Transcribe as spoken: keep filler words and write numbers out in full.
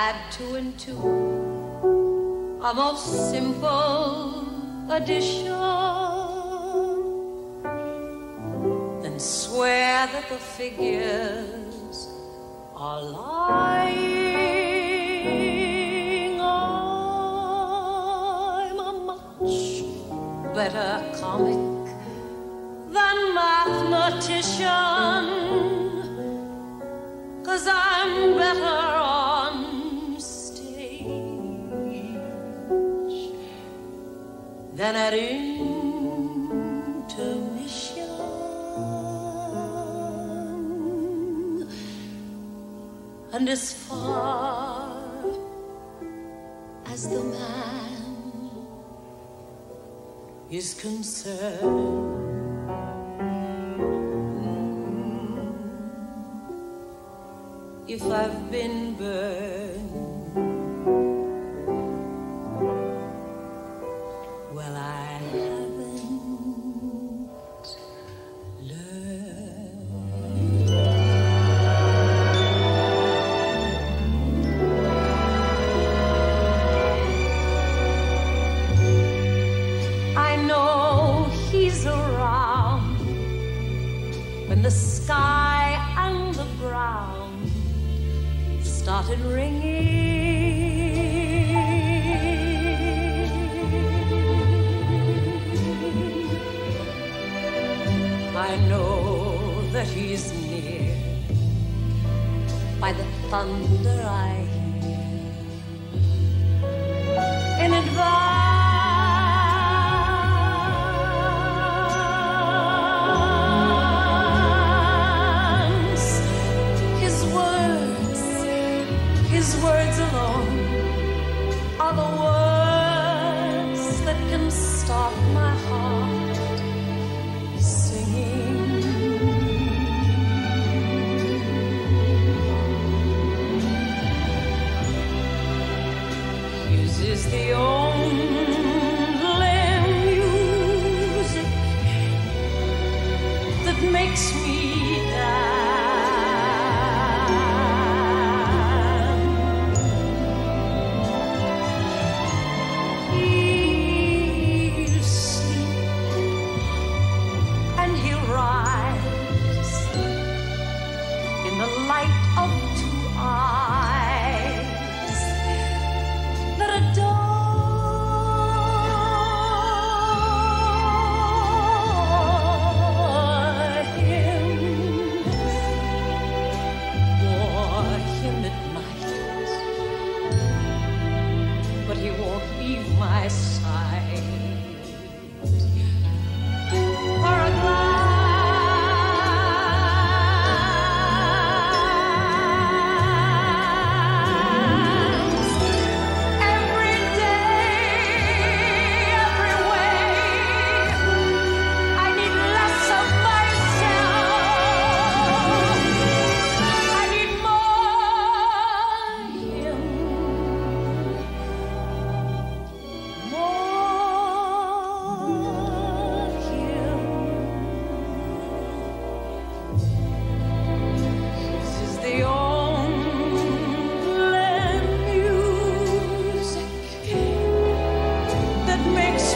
add two and two, a most simple addition, then swear that the figures are lying. I'm a much better comic than mathematician, 'cause I'm better on stage than at intermission. And as far as the man is concerned, if I've been burned, well, I haven't learned. I know he's around when the sky and the ground started ringing. I know that he's near by the thunder I hear in advance. His words, his words alone are the words that can stop my heart singing. His is the only music that makes me dance. He'll sleep and he'll rise in the light of two eyes that adore him. Bore him at night, but he won't leave my side. For a glance, every day, every way, I need less of myself. I need more him, more him. This is the only music that makes